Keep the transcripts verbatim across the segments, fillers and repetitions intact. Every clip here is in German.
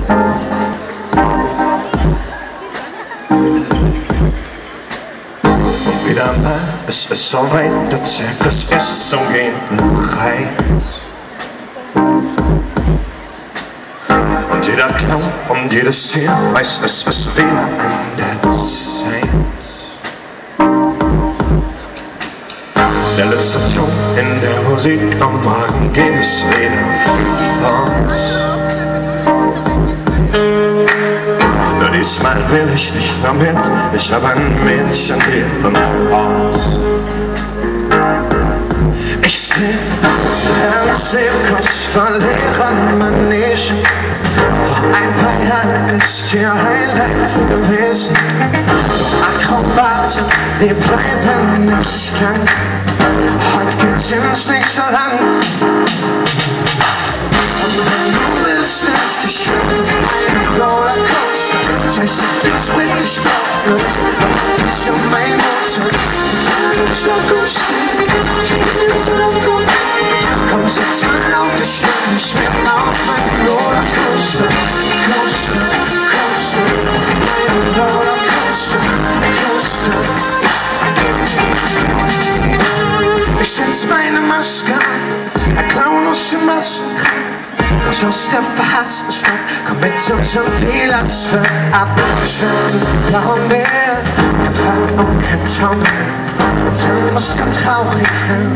Wieder mal ist es soweit, der Zirkus ist zum Gehen bereit. Und jeder Clown und jedes Tier weiß, es ist wieder an der Zeit. Der letzte Ton in der Musik, am Morgen geht es wieder fort. Nur diesmal will ich nicht mehr mit, ich hab ein Mädchen hier im Ort. Ich seh einen Zirkus verlieren Manegen. Vor ein paar Jahren ist hier Highlife gewesen. Akrobaten, die bleiben nicht lang. Heute geht's ins nächste Land. Und wenn du willst, nicht, ich will auf meinen Rollercoaster. Scheiß auf den Sprit, ich brauch nur dich, aber bist du mein Motor. Ich stock und steh, ich will so laut. Komm, setz mal auf, ich will nicht mehr auf meinen Rollercoaster. Coaster, Coaster, auf meinen Rollercoaster, Coaster. Ich setz meine Maske an, ein Clown aus dem Maskengrab. Raus aus der verhassten Stadt, komm mit uns und Deal, es wird abgeschnitten. Blauen Meer, kein Fall und kein Traum mehr. Und dann muss der traurig hin.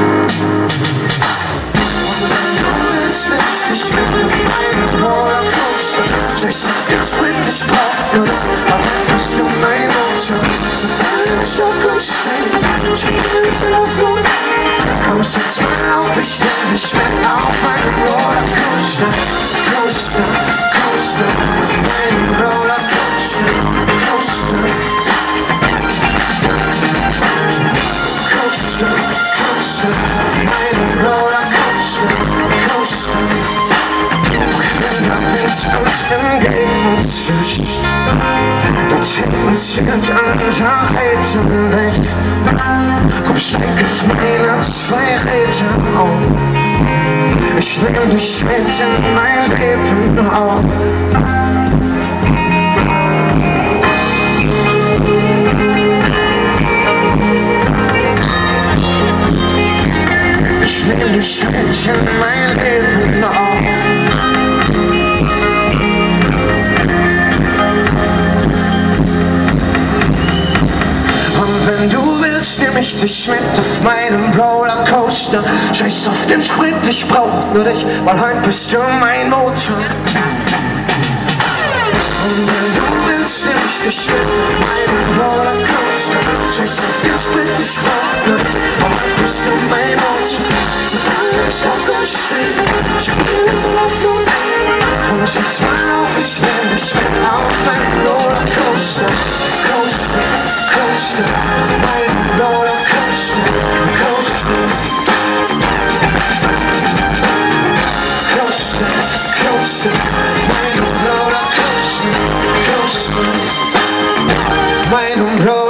Und wenn du willst, nicht, ich bin auf meinem Rollercoaster. Scheiß auf den Sprit, ich brauch nur das, aber bist du mein Motor. Ich stock und steh, ich will so laut. Komm, setz mal auf, ich nehm dich mit auf meinen Rollercoaster. Coaster, Coaster, auf meinen Rollercoaster. Coaster, Coaster, Coaster, auf meinen Rollercoaster. Coaster, wenn der Wind uns entgegenzischt, dort hinten zieht unser Reitenlicht. Komm, steig auf meine zwei Räder auf. Ich nehm dich mit in mein Leben auf. Ich nehm dich mit in mein Leben auf. Und wenn du willst, nehm ich dich mit auf meinem Rollercoaster. Scheiß auf den Sprit, ich brauch nur dich, weil heute bist du mein Motor. Und wenn du willst, nehm ich dich mit auf meinem Rollercoaster. Scheiß auf den Sprit, ich brauch nur dich, weil heute bist du mein Motor. Ich stock und steh, ich will so laut. Komm, setz mal auf, ich nehm dich mit auf meinen Rollercoaster. Coaster, Coaster, auf meinen Rollercoaster. Coaster, Coaster, Coaster, auf meinen Rollercoaster. Coaster, auf meinen Rollercoaster.